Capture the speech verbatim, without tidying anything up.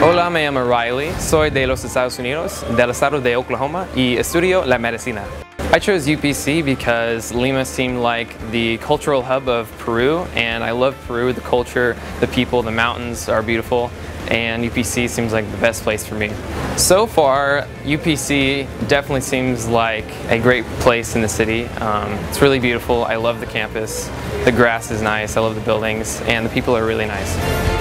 Hola, me llamo Riley. Soy de los Estados Unidos, del estado de Oklahoma, y estudio la medicina. I chose U P C because Lima seemed like the cultural hub of Peru, and I love Peru, the culture, the people, the mountains are beautiful, and U P C seems like the best place for me. So far, U P C definitely seems like a great place in the city. Um, it's really beautiful. I love the campus. The grass is nice. I love the buildings, and the people are really nice.